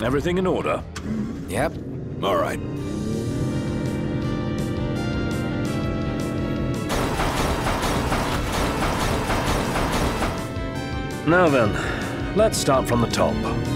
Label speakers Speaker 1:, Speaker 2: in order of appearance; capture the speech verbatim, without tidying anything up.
Speaker 1: Everything in order?
Speaker 2: Yep.
Speaker 1: All right. Now then, let's start from the top.